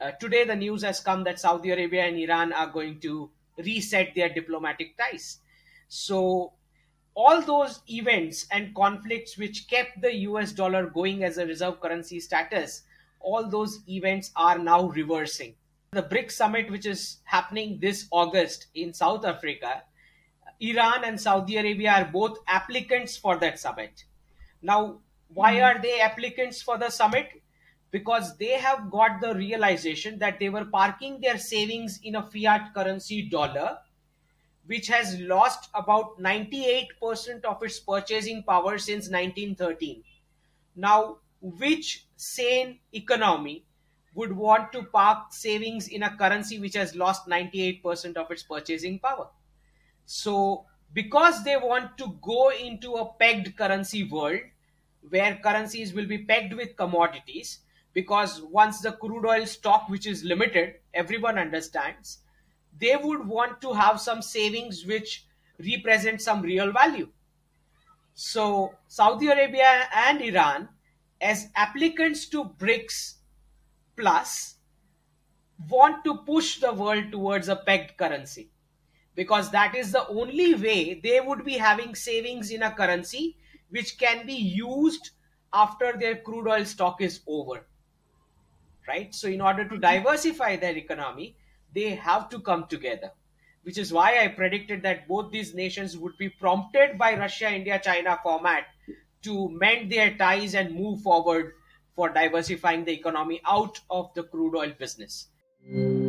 Today, the news has come that Saudi Arabia and Iran are going to reset their diplomatic ties. So, all those events and conflicts which kept the US dollar going as a reserve currency status, all those events are now reversing. The BRICS summit, which is happening this August in South Africa, Iran and Saudi Arabia are both applicants for that summit. Now, why are they applicants for the summit? Because they have got the realization that they were parking their savings in a fiat currency dollar, which has lost about 98% of its purchasing power since 1913. Now, which sane economy would want to park savings in a currency which has lost 98% of its purchasing power? So, because they want to go into a pegged currency world where currencies will be pegged with commodities, because once the crude oil stock, which is limited, everyone understands, they would want to have some savings which represent some real value. So, Saudi Arabia and Iran, as applicants to BRICS Plus, want to push the world towards a pegged currency, because that is the only way they would be having savings in a currency which can be used after their crude oil stock is over, right? So in order to diversify their economy, they have to come together, which is why I predicted that both these nations would be prompted by Russia, India, China format to mend their ties and move forward for diversifying the economy out of the crude oil business.